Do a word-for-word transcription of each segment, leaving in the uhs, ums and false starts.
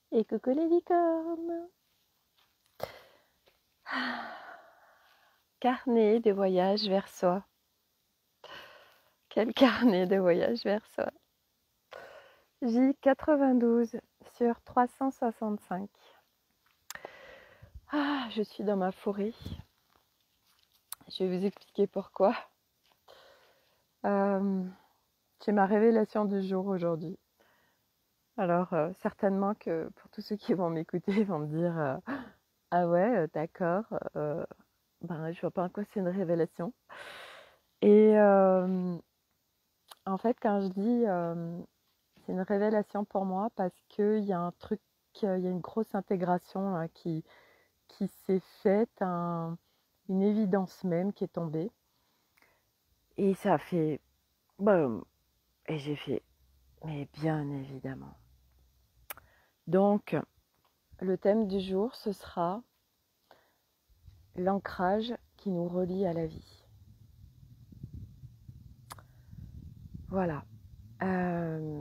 Et coucou les licornes. Carnet de voyage vers soi. Quel carnet de voyage vers soi. J quatre-vingt-douze sur trois cent soixante-cinq. Ah, je suis dans ma forêt. Je vais vous expliquer pourquoi. Euh, J'ai ma révélation du jour aujourd'hui. Alors, euh, certainement que pour tous ceux qui vont m'écouter, ils vont me dire euh, ah ouais, euh, d'accord, euh, ben, je vois pas en quoi c'est une révélation. Et euh, en fait, quand je dis euh, c'est une révélation pour moi parce qu'il y a un truc, il y a une grosse intégration hein, qui, qui s'est faite, un, une évidence même qui est tombée. Et ça a fait boum. Et j'ai fait, mais bien évidemment. Donc, le thème du jour, ce sera l'ancrage qui nous relie à la vie. Voilà. Euh,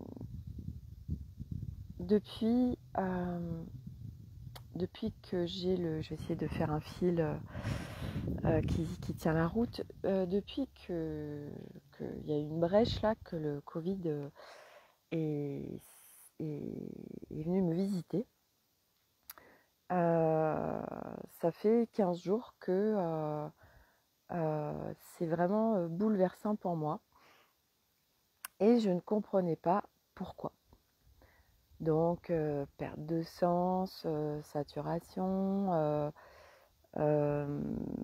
depuis, euh, depuis que j'ai le... Je vais essayer de faire un fil euh, qui, qui tient la route. Euh, depuis que qu'il y a eu une brèche là, que le Covid euh, est, est, est venu me visiter, euh, ça fait quinze jours que euh, euh, c'est vraiment bouleversant pour moi. Et je ne comprenais pas pourquoi. Donc, euh, perte de sens, euh, saturation, euh, euh,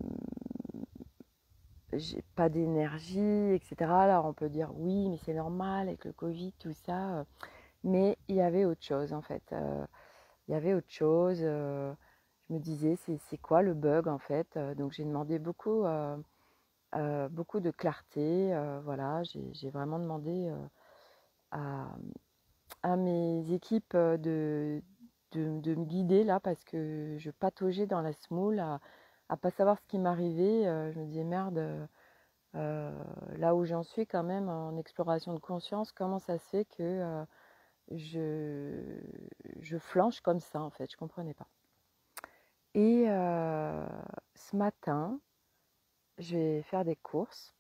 j'ai pas d'énergie, et cetera. Alors on peut dire oui, mais c'est normal avec le Covid, tout ça. Mais il y avait autre chose en fait. Euh, il y avait autre chose. Euh, je me disais, c'est, c'est quoi le bug en fait. Euh, Donc j'ai demandé beaucoup, euh, euh, beaucoup de clarté. Euh, voilà, j'ai, j'ai vraiment demandé euh, à, à mes équipes de, de, de me guider là parce que je pataugeais dans la semoule à, à pas savoir ce qui m'arrivait. Euh, je me disais merde. Euh, là où j'en suis quand même en exploration de conscience, comment ça se fait que euh, je, je flanche comme ça en fait, je comprenais pas. Et euh, ce matin, je vais faire des courses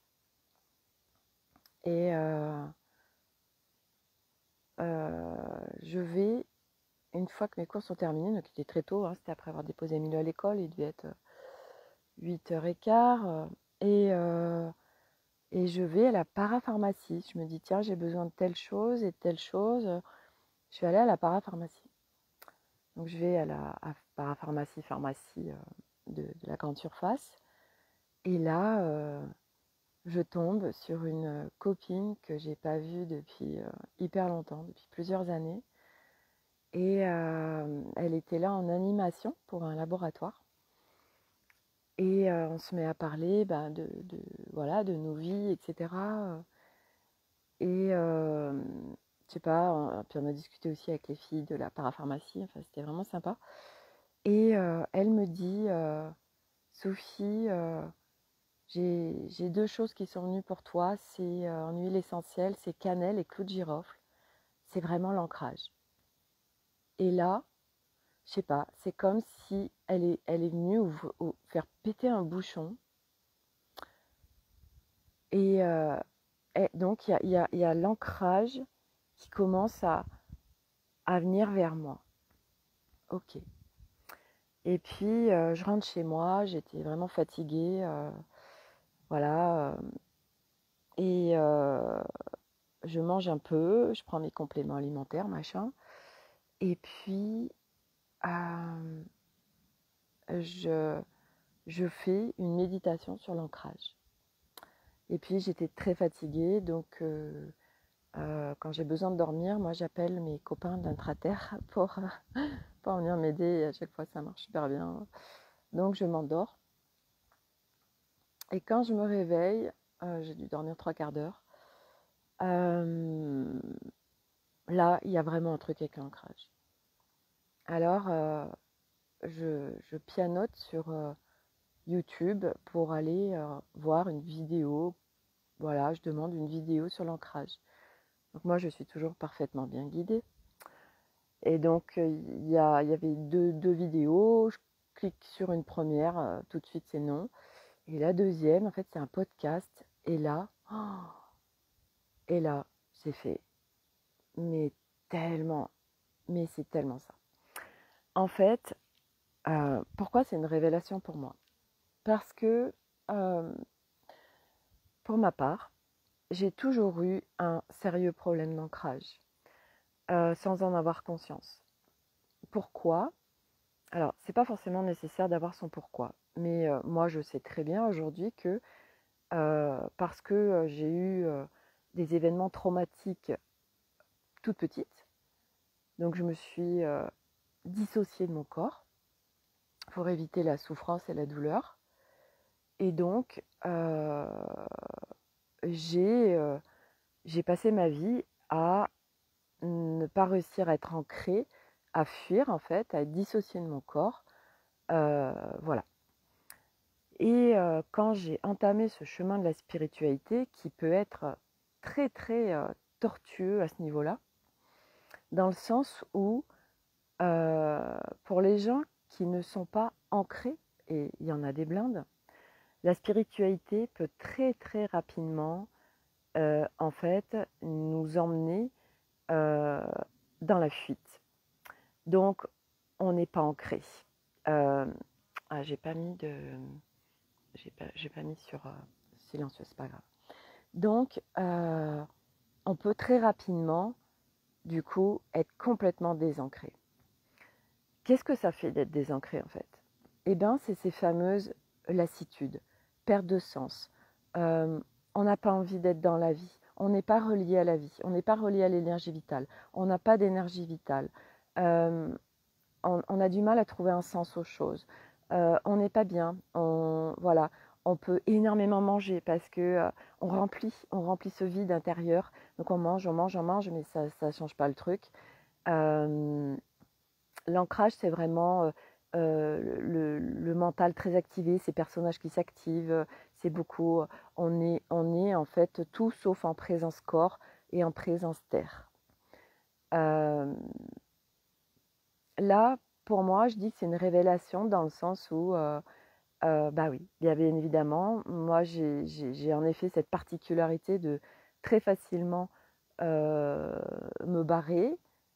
et euh, euh, je vais, une fois que mes courses sont terminées, donc il était très tôt, hein, c'était après avoir déposé Emilio à l'école, il devait être huit heures quinze, euh, et, euh, et je vais à la parapharmacie. Je me dis, tiens, j'ai besoin de telle chose et de telle chose. Je vais aller à la parapharmacie. Donc je vais à la à parapharmacie, pharmacie euh, de, de la grande surface. Et là, euh, je tombe sur une copine que j'ai pas vue depuis euh, hyper longtemps, depuis plusieurs années. Et euh, elle était là en animation pour un laboratoire. Et euh, on se met à parler bah, de, de, voilà, de nos vies, et cetera. Et euh, je sais pas, on, puis on a discuté aussi avec les filles de la parapharmacie, enfin c'était vraiment sympa. Et euh, elle me dit, euh, Sophie, euh, j'ai, j'ai deux choses qui sont venues pour toi, c'est euh, en huile essentielle, c'est cannelle et clou de girofle. C'est vraiment l'ancrage. Et là, je sais pas, c'est comme si elle est, elle est venue ouvre- ou- faire péter un bouchon. Et, euh, et donc, il y a, il y a- il y a l'ancrage qui commence à, à venir vers moi. Ok. Et puis, euh, je rentre chez moi, j'étais vraiment fatiguée. euh, voilà. euh, et euh, je mange un peu, je prends mes compléments alimentaires, machin. Et puis, euh, je, je fais une méditation sur l'ancrage. Et puis, j'étais très fatiguée, donc euh, euh, quand j'ai besoin de dormir, moi, j'appelle mes copains d'intraterre pour, pour venir m'aider. Et à chaque fois, ça marche super bien. Donc, je m'endors. Et quand je me réveille, euh, j'ai dû dormir trois quarts d'heure. Euh, Là, il y a vraiment un truc avec l'ancrage. Alors, euh, je, je pianote sur euh, YouTube pour aller euh, voir une vidéo. Voilà, je demande une vidéo sur l'ancrage. Donc moi, je suis toujours parfaitement bien guidée. Et donc, il y, a, il y avait deux, deux vidéos. Je clique sur une première, euh, tout de suite, c'est non. Et la deuxième, en fait, c'est un podcast. Et là, oh, et là, c'est fait. Mais tellement, mais c'est tellement ça. En fait, euh, pourquoi c'est une révélation pour moi? Parce que, euh, pour ma part, j'ai toujours eu un sérieux problème d'ancrage, euh, sans en avoir conscience. Pourquoi? Alors, c'est pas forcément nécessaire d'avoir son pourquoi, mais euh, moi, je sais très bien aujourd'hui que euh, parce que euh, j'ai eu euh, des événements traumatiques toute petite, donc je me suis euh, dissociée de mon corps pour éviter la souffrance et la douleur. Et donc, euh, j'ai euh, j'ai passé ma vie à ne pas réussir à être ancrée, à fuir en fait, à être dissociée de mon corps. Euh, voilà. Et euh, quand j'ai entamé ce chemin de la spiritualité, qui peut être très très euh, tortueux à ce niveau-là, dans le sens où euh, pour les gens qui ne sont pas ancrés, et il y en a des blindes, la spiritualité peut très très rapidement euh, en fait nous emmener euh, dans la fuite. Donc on n'est pas ancré. Euh, ah, j'ai pas mis de, j'ai pas, j'ai pas mis sur euh, silencieux, c'est pas grave. Donc euh, on peut très rapidement du coup être complètement désancré. Qu'est-ce que ça fait d'être désancré en fait? Eh bien, c'est ces fameuses lassitudes, perte de sens. Euh, on n'a pas envie d'être dans la vie. On n'est pas relié à la vie. On n'est pas relié à l'énergie vitale. On n'a pas d'énergie vitale. Euh, on, on a du mal à trouver un sens aux choses. Euh, on n'est pas bien. On, voilà. On peut énormément manger parce que euh, on remplit, on remplit ce vide intérieur. Donc on mange, on mange, on mange, mais ça ne change pas le truc. Euh, L'ancrage, c'est vraiment euh, euh, le, le mental très activé, ces personnages qui s'activent, c'est beaucoup, on est, on est en fait tout sauf en présence corps et en présence terre. Euh, Là, pour moi, je dis que c'est une révélation dans le sens où, euh, euh, bah oui, bien évidemment, moi j'ai, j'ai, j'ai en effet cette particularité de très facilement euh, me barrer,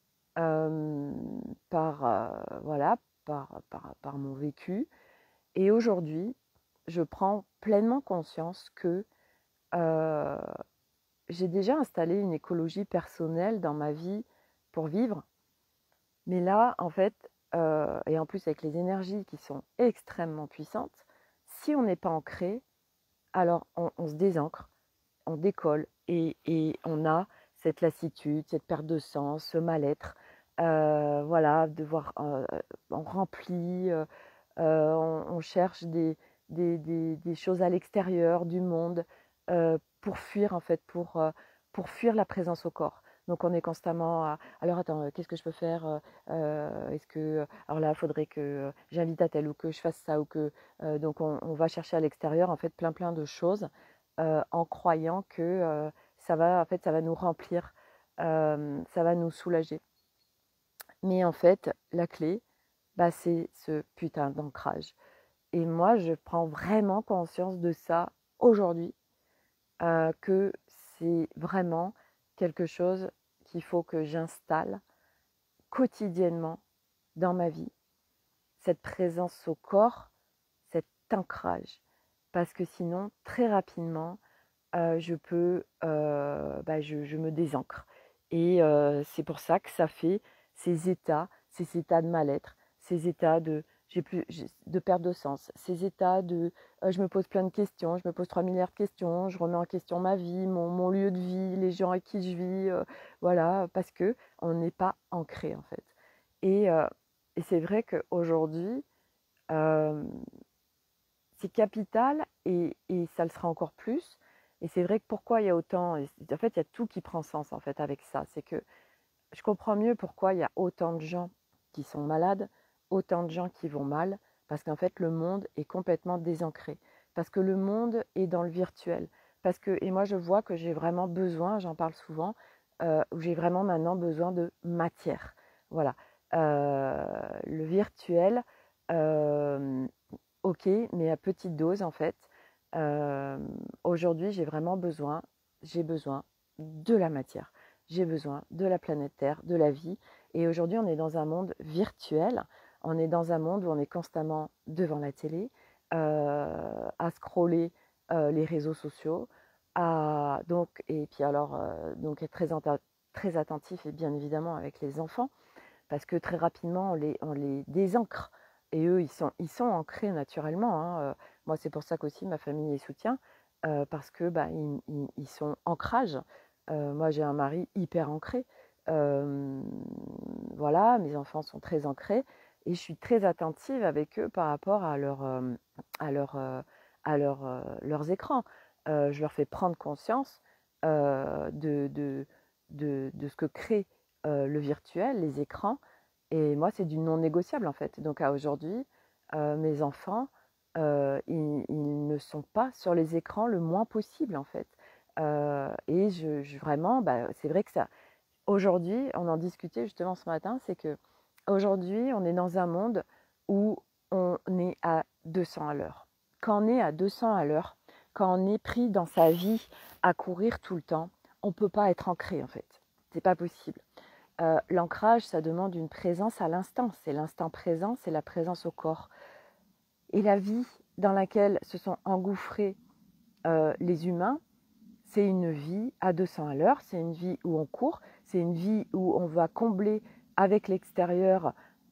euh, par, euh, voilà, par, par, par mon vécu. Et aujourd'hui, je prends pleinement conscience que euh, j'ai déjà installé une écologie personnelle dans ma vie pour vivre. Mais là, en fait, euh, et en plus avec les énergies qui sont extrêmement puissantes, si on n'est pas ancré, alors on, on se désancre, on décolle et, et on a cette lassitude, cette perte de sens, ce mal-être, euh, voilà, devoir, euh, on remplit, euh, euh, on, on cherche des, des, des, des choses à l'extérieur du monde euh, pour fuir en fait, pour, euh, pour fuir la présence au corps. Donc on est constamment à, alors attends, euh, qu'est-ce que je peux faire euh, Est-ce que, alors là, il faudrait que euh, j'invite à tel ou que je fasse ça ou que, euh, donc on, on va chercher à l'extérieur en fait plein plein de choses euh, en croyant que euh, ça va, en fait, ça va nous remplir, euh, ça va nous soulager. Mais en fait, la clé, bah, c'est ce putain d'ancrage. Et moi, je prends vraiment conscience de ça aujourd'hui, euh, que c'est vraiment quelque chose qu'il faut que j'installe quotidiennement dans ma vie. Cette présence au corps, cet ancrage. Parce que sinon, très rapidement, euh, je peux, euh, bah, je, je me désancre. Et euh, c'est pour ça que ça fait ces états, ces états de mal-être, ces états de, j'ai plus, de perte de sens, ces états de, euh, je me pose plein de questions, je me pose trois milliards de questions, je remets en question ma vie, mon, mon lieu de vie, les gens avec qui je vis, euh, voilà, parce que on n'est pas ancré en fait. Et, euh, et c'est vrai qu'aujourd'hui, euh, c'est capital et, et ça le sera encore plus. Et c'est vrai que pourquoi il y a autant, en fait, il y a tout qui prend sens en fait avec ça. C'est que je comprends mieux pourquoi il y a autant de gens qui sont malades, autant de gens qui vont mal, parce qu'en fait, le monde est complètement désancré. Parce que le monde est dans le virtuel. Parce que, et moi, je vois que j'ai vraiment besoin, j'en parle souvent, euh, où j'ai vraiment maintenant besoin de matière. Voilà. Euh, le virtuel, euh, ok, mais à petite dose en fait. Euh, Aujourd'hui, j'ai vraiment besoin, j'ai besoin de la matière. J'ai besoin de la planète Terre, de la vie. Et aujourd'hui, on est dans un monde virtuel. On est dans un monde où on est constamment devant la télé, euh, à scroller euh, les réseaux sociaux, à, donc, et puis alors, euh, donc être très, très attentif et bien évidemment avec les enfants, parce que très rapidement, on les, on les désancre. Et eux, ils sont, ils sont ancrés naturellement. Hein. Euh, moi, c'est pour ça qu'aussi ma famille les soutient, euh, parce que bah, ils, ils, ils sont ancrage. Euh, moi, j'ai un mari hyper ancré. Euh, voilà, mes enfants sont très ancrés et je suis très attentive avec eux par rapport à, leur, euh, à, leur, euh, à leur, euh, leurs écrans. Euh, je leur fais prendre conscience euh, de, de, de, de ce que crée euh, le virtuel, les écrans. Et moi, c'est du non négociable en fait. Donc à aujourd'hui, euh, mes enfants, euh, ils, ils ne sont pas sur les écrans le moins possible en fait. Euh, et je, je vraiment, bah, c'est vrai que ça. Aujourd'hui, on en discutait justement ce matin, c'est que aujourd'hui, on est dans un monde où on est à deux cents à l'heure. Quand on est à deux cents à l'heure, quand on est pris dans sa vie à courir tout le temps, on ne peut pas être ancré en fait. C'est pas possible. Euh, L'ancrage, ça demande une présence à l'instant. C'est l'instant présent, c'est la présence au corps. Et la vie dans laquelle se sont engouffrés euh, les humains, c'est une vie à deux cents à l'heure, c'est une vie où on court, c'est une vie où on va combler avec l'extérieur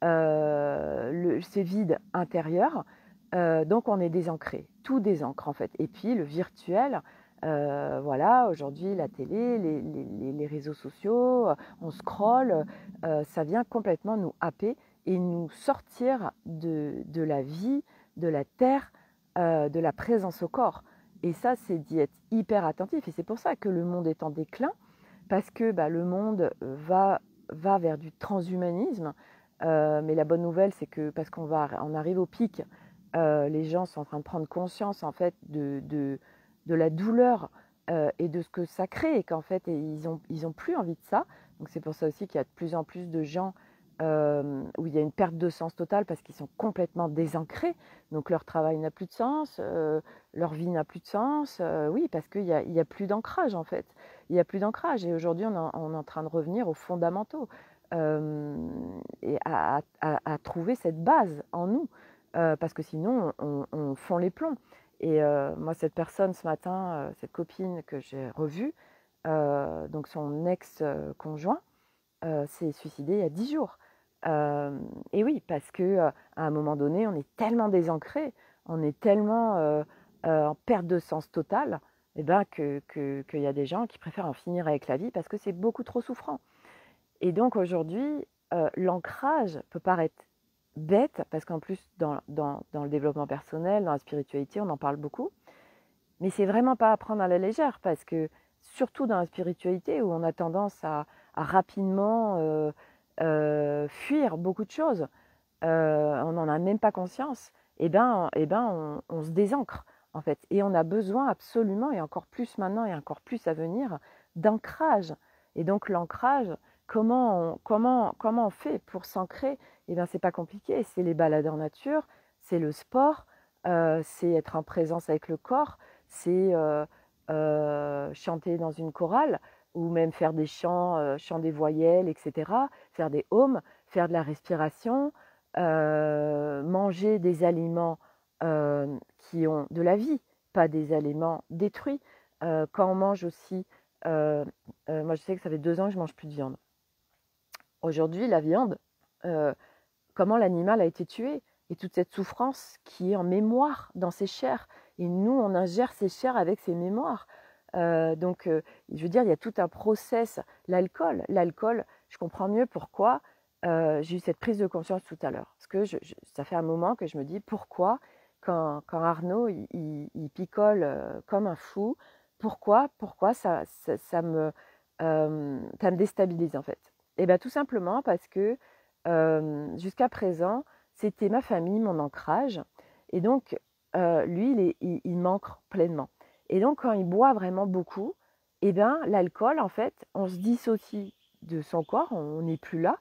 euh, le, ces vides intérieurs. Euh, donc on est désancré, tout désancre en fait. Et puis le virtuel, euh, voilà, aujourd'hui la télé, les, les, les, réseaux sociaux, on scrolle, euh, ça vient complètement nous happer et nous sortir de, de la vie, de la terre, euh, de la présence au corps. Et ça, c'est d'y être hyper attentif. Et c'est pour ça que le monde est en déclin, parce que bah, le monde va, va vers du transhumanisme. Euh, mais la bonne nouvelle, c'est que parce qu'on va, on arrive au pic, euh, les gens sont en train de prendre conscience en fait de, de, de la douleur euh, et de ce que ça crée, et qu'en fait, ils n'ont ils ont plus envie de ça. Donc c'est pour ça aussi qu'il y a de plus en plus de gens euh, où il y a une perte de sens totale parce qu'ils sont complètement désancrés. Donc leur travail n'a plus de sens, euh, leur vie n'a plus de sens. Euh, oui, parce qu'il n'y a, il y a plus d'ancrage en fait. Il n'y a plus d'ancrage. Et aujourd'hui, on, on, est en train de revenir aux fondamentaux euh, et à, à, à, trouver cette base en nous. Euh, parce que sinon, on, on fond les plombs. Et euh, moi, cette personne ce matin, euh, cette copine que j'ai revue, euh, donc son ex-conjoint, euh, s'est suicidé il y a dix jours. Euh, et oui, parce que euh, à un moment donné, on est tellement désancré, on est tellement euh, euh, en perte de sens totale, eh ben, que, que, qu'il y a des gens qui préfèrent en finir avec la vie parce que c'est beaucoup trop souffrant. Et donc aujourd'hui, euh, l'ancrage peut paraître bête, parce qu'en plus, dans, dans, dans le développement personnel, dans la spiritualité, on en parle beaucoup, mais c'est vraiment pas à prendre à la légère, parce que surtout dans la spiritualité, où on a tendance à, à rapidement euh, euh, fuir beaucoup de choses, euh, on n'en a même pas conscience, et ben, et ben on, on se désancre, en fait. Et on a besoin absolument, et encore plus maintenant, et encore plus à venir, d'ancrage. Et donc l'ancrage, comment on, comment, comment on fait pour s'ancrer? Eh bien, c'est pas compliqué, c'est les balades en nature, c'est le sport, euh, c'est être en présence avec le corps, c'est euh, euh, chanter dans une chorale, ou même faire des chants, euh, chants des voyelles, et cetera, faire des haumes, faire de la respiration, euh, manger des aliments euh, qui ont de la vie, pas des aliments détruits. Euh, quand on mange aussi, euh, euh, moi je sais que ça fait deux ans que je ne mange plus de viande. Aujourd'hui, la viande, euh, comment l'animal a été tué et toute cette souffrance qui est en mémoire dans ses chairs. Et nous, on ingère ces chairs avec ces mémoires. Euh, donc, euh, je veux dire, il y a tout un process. L'alcool, l'alcool, je comprends mieux pourquoi euh, j'ai eu cette prise de conscience tout à l'heure. Parce que je, je, ça fait un moment que je me dis pourquoi, quand, quand Arnaud il, il, il picole euh, comme un fou, pourquoi, pourquoi ça, ça, ça me, euh, ça me déstabilise en fait. Et bien tout simplement parce que euh, jusqu'à présent, c'était ma famille, mon ancrage. Et donc, euh, lui, il, est, il, il m'ancre pleinement. Et donc, quand il boit vraiment beaucoup, eh bien, l'alcool, en fait, on se dissocie de son corps, on n'est plus là.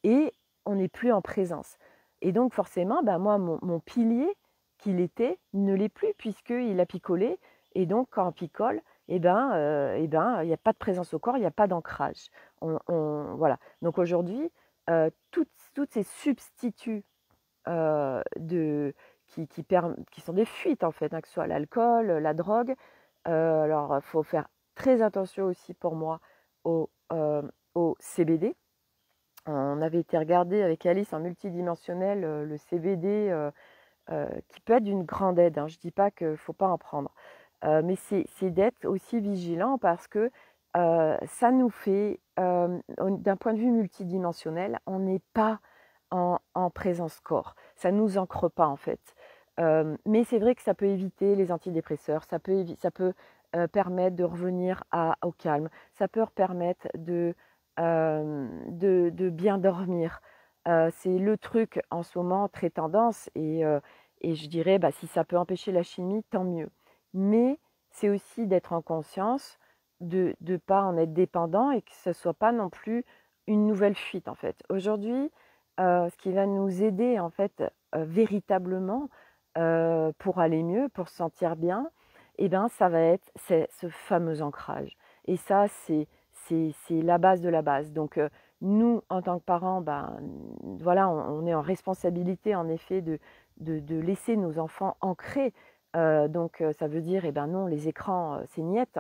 et on n'est plus en présence. Et donc forcément, ben moi, mon, mon pilier qu'il était ne l'est plus puisqu'il a picolé. Et donc quand on picole, eh ben, euh, eh ben, il n'y a pas de présence au corps, il n'y a pas d'ancrage. On, on, voilà. Donc aujourd'hui, euh, toutes, toutes ces substituts euh, de, qui, qui, perm- qui sont des fuites en fait, hein, que ce soit l'alcool, la drogue. Euh, alors, il faut faire très attention aussi pour moi au, euh, au C B D. On avait été regarder avec Alice en multidimensionnel euh, le C B D euh, euh, qui peut être d'une grande aide. Hein. Je ne dis pas qu'il ne faut pas en prendre. Euh, mais c'est, c'est d'être aussi vigilant parce que euh, ça nous fait, euh, d'un point de vue multidimensionnel, on n'est pas en, en présence corps. Ça ne nous ancre pas en fait. Euh, mais c'est vrai que ça peut éviter les antidépresseurs, ça peut, évi- ça peut euh, permettre de revenir à, au calme, ça peut permettre de, euh, de, de bien dormir. Euh, c'est le truc en ce moment très tendance et, euh, et je dirais bah, si ça peut empêcher la chimie, tant mieux. Mais c'est aussi d'être en conscience, de ne pas en être dépendant et que ce ne soit pas non plus une nouvelle fuite en fait. Aujourd'hui, euh, ce qui va nous aider en fait euh, véritablement euh, pour aller mieux, pour se sentir bien, eh ben, ça va être c'est ce fameux ancrage. Et ça, c'est, c'est, c'est la base de la base. Donc, euh, nous, en tant que parents, ben, voilà, on, on est en responsabilité, en effet, de, de, de laisser nos enfants ancrés. Euh, donc, euh, ça veut dire, eh ben non, les écrans, euh, c'est niette,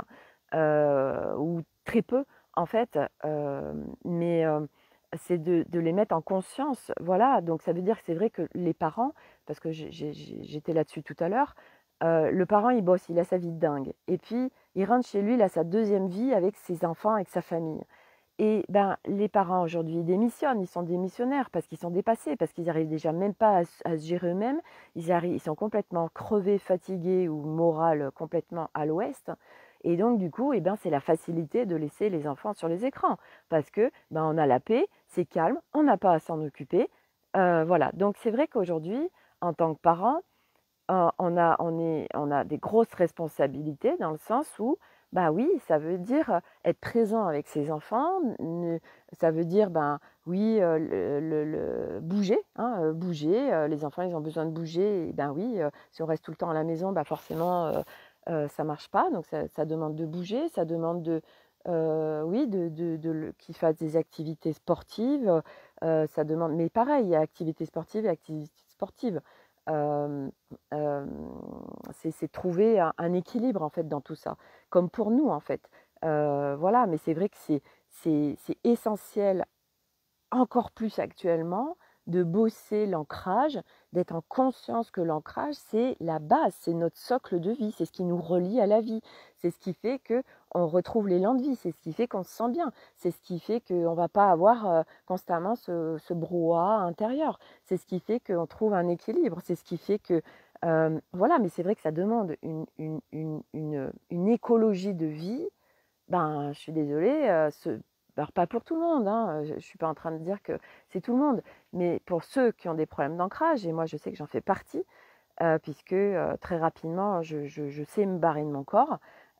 euh, ou très peu, en fait. Euh, mais euh, c'est de, de les mettre en conscience. Voilà, donc ça veut dire que c'est vrai que les parents, parce que j'ai- j'ai- j'étais là-dessus tout à l'heure, euh, le parent, il bosse, il a sa vie de dingue. Et puis, il rentre chez lui, il a sa deuxième vie avec ses enfants, avec sa famille. Et ben, les parents aujourd'hui ils démissionnent, ils sont démissionnaires parce qu'ils sont dépassés, parce qu'ils n'arrivent déjà même pas à, à se gérer eux-mêmes. Ils, arrivent, ils sont complètement crevés, fatigués ou moral complètement à l'ouest. Et donc, du coup, eh ben, c'est la facilité de laisser les enfants sur les écrans parce que ben, on a la paix, c'est calme, on n'a pas à s'en occuper. Euh, voilà. Donc, c'est vrai qu'aujourd'hui, en tant que parent, euh, on a, on, est, on a des grosses responsabilités dans le sens où, bah oui, ça veut dire être présent avec ses enfants, ne- ça veut dire, ben oui, euh, le, le- le- bouger, hein, euh, bouger, euh, les enfants, ils ont besoin de bouger, et ben oui, euh, si on reste tout le temps à la maison, bah forcément, euh, euh, ça marche pas, donc ça, ça demande de bouger, ça demande de, euh, oui, de, de, de le- qu'ils fassent des activités sportives, euh, ça demande, mais pareil, il y a activités sportives et activités sportives. Euh, euh, c'est c'est trouver un, un équilibre en fait dans tout ça, comme pour nous en fait. Euh, voilà, mais c'est vrai que c'est c'est c'est essentiel encore plus actuellement de bosser l'ancrage, d'être en conscience que l'ancrage, c'est la base, c'est notre socle de vie, c'est ce qui nous relie à la vie, c'est ce qui fait que on retrouve l'élan de vie, c'est ce qui fait qu'on se sent bien, c'est ce qui fait qu'on ne va pas avoir euh, constamment ce, ce brouhaha intérieur, c'est ce qui fait qu'on trouve un équilibre, c'est ce qui fait que... euh, voilà, mais c'est vrai que ça demande une, une, une, une, une écologie de vie. Ben, je suis désolée, euh, ce, alors pas pour tout le monde, hein, je ne suis pas en train de dire que c'est tout le monde, mais pour ceux qui ont des problèmes d'ancrage, et moi je sais que j'en fais partie, euh, puisque euh, très rapidement je, je, je sais me barrer de mon corps,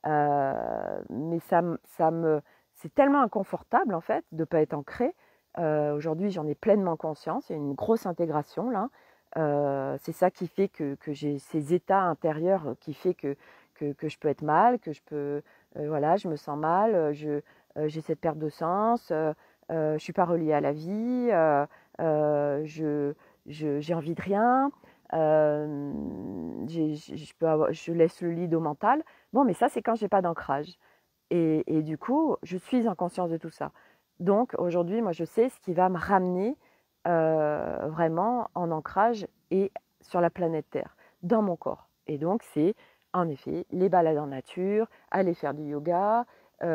euh, mais ça, ça me, c'est tellement inconfortable en fait de ne pas être ancré. Euh, aujourd'hui j'en ai pleinement conscience, il y a une grosse intégration là. Euh, c'est ça qui fait que, que j'ai ces états intérieurs qui fait que, que, que je peux être mal, que je peux, euh, voilà, je me sens mal, je, euh, j'ai cette perte de sens, euh, euh, je ne suis pas reliée à la vie, euh, euh, je, je, j'ai envie de rien, euh, j'ai, je, peux avoir, je laisse le lead au mental. Bon, mais ça, c'est quand j'ai pas d'ancrage. Et, et du coup, je suis en conscience de tout ça. Donc, aujourd'hui, moi, je sais ce qui va me ramener euh, vraiment en ancrage et sur la planète Terre, dans mon corps. Et donc, c'est en effet les balades en nature, aller faire du yoga,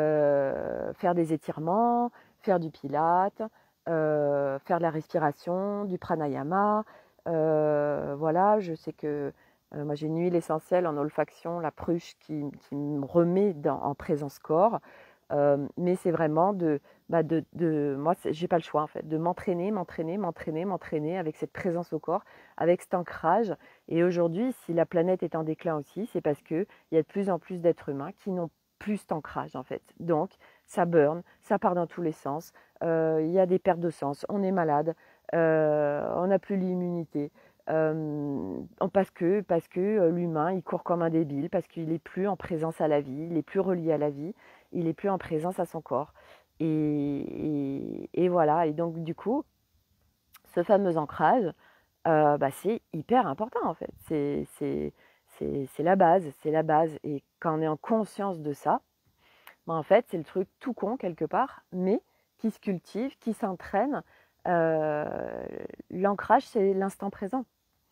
euh, faire des étirements, faire du pilate, euh, faire de la respiration, du pranayama. Euh, voilà, je sais que euh, moi j'ai une huile essentielle en olfaction, la pruche, qui, qui me remet dans, en présence corps. Euh, mais c'est vraiment de, bah de, de moi j'ai pas le choix en fait, de m'entraîner, m'entraîner, m'entraîner, m'entraîner avec cette présence au corps, avec cet ancrage. Et aujourd'hui, si la planète est en déclin aussi, c'est parce que il y a de plus en plus d'êtres humains qui n'ont plus cet ancrage en fait. Donc ça burn, ça part dans tous les sens. euh, il y a des pertes de sens, on est malade, euh, on n'a plus l'immunité. Euh, parce que, parce que euh, l'humain, il court comme un débile, parce qu'il n'est plus en présence à la vie, il n'est plus relié à la vie, il n'est plus en présence à son corps. Et, et, et voilà, et donc du coup, ce fameux ancrage, euh, bah, c'est hyper important en fait. C'est, c'est, c'est, c'est la base, c'est la base. Et quand on est en conscience de ça, bah, en fait, c'est le truc tout con quelque part, mais qui se cultive, qui s'entraîne. Euh, L'ancrage, c'est l'instant présent.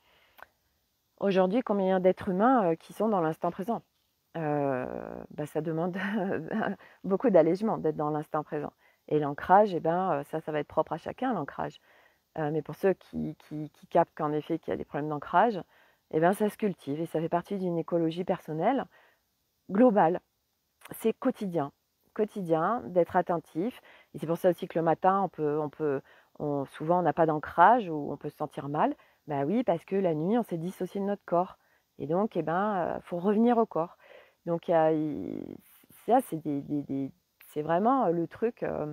Aujourd'hui, combien d'êtres humains euh, qui sont dans l'instant présent? Euh, bah, ça demande beaucoup d'allègement d'être dans l'instant présent. Et l'ancrage, eh ben, euh, ça, ça va être propre à chacun, l'ancrage. Euh, mais pour ceux qui, qui, qui captent qu'en effet qu'il y a des problèmes d'ancrage, eh ben, ça se cultive et ça fait partie d'une écologie personnelle globale. C'est quotidien, quotidien d'être attentif. Et c'est pour ça aussi que le matin, on peut, on peut, on, souvent on n'a pas d'ancrage ou on peut se sentir mal. Ben oui, parce que la nuit, on s'est dissocié de notre corps. Et donc, eh ben, euh, faut revenir au corps. Donc, il y a, il, ça, c'est des, des, des, c'est vraiment le truc euh,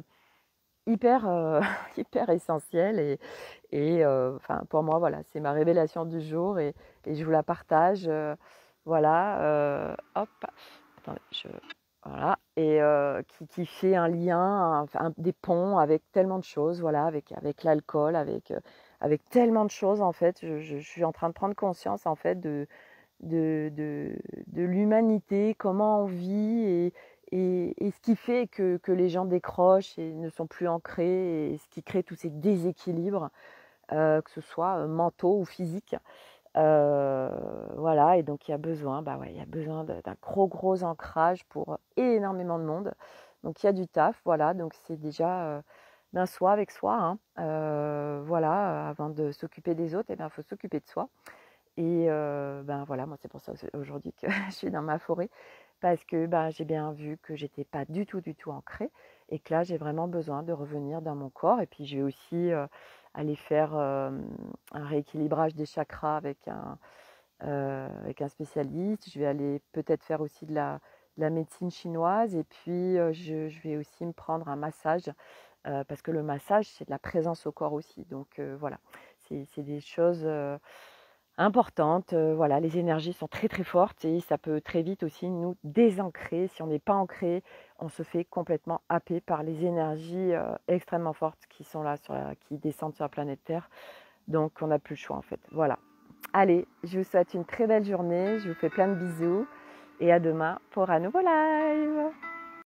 hyper, euh, hyper essentiel. Et, et euh, enfin, pour moi, voilà, c'est ma révélation du jour et, et je vous la partage. Euh, voilà, euh, hop, attendez, je, voilà, et euh, qui, qui fait un lien, un, un- des ponts avec tellement de choses, voilà, avec, avec l'alcool, avec, euh, avec tellement de choses en fait. Je, je- je suis en train de prendre conscience en fait de, de, de, de l'humanité, comment on vit et, et, et ce qui fait que, que les gens décrochent et ne sont plus ancrés et ce qui crée tous ces déséquilibres, euh, que ce soit euh, mentaux ou physiques. Euh, voilà, et donc il y a besoin, bah ouais, il y a besoin de- d'un gros gros ancrage pour énormément de monde. Donc il y a du taf, voilà, donc c'est déjà euh, ben, soi avec soi, hein. Euh, voilà, avant de s'occuper des autres, eh ben, il faut s'occuper de soi. Et euh, ben voilà, moi c'est pour ça aujourd'hui que je suis dans ma forêt, parce que ben, j'ai bien vu que j'étais pas du tout, du tout ancrée, et que là j'ai vraiment besoin de revenir dans mon corps. Et puis je vais aussi euh, aller faire euh, un rééquilibrage des chakras avec un, euh, avec un spécialiste. Je vais aller peut-être faire aussi de la, de la médecine chinoise, et puis euh, je, je vais aussi me prendre un massage, euh, parce que le massage c'est de la présence au corps aussi. Donc euh, voilà, c'est c'est des choses euh, importante. Euh, voilà, les énergies sont très très fortes et ça peut très vite aussi nous désancrer. Si on n'est pas ancré, on se fait complètement happer par les énergies euh, extrêmement fortes qui sont là, sur la- qui descendent sur la planète Terre. Donc on n'a plus le choix en fait. Voilà. Allez, je vous souhaite une très belle journée. Je vous fais plein de bisous et à demain pour un nouveau live.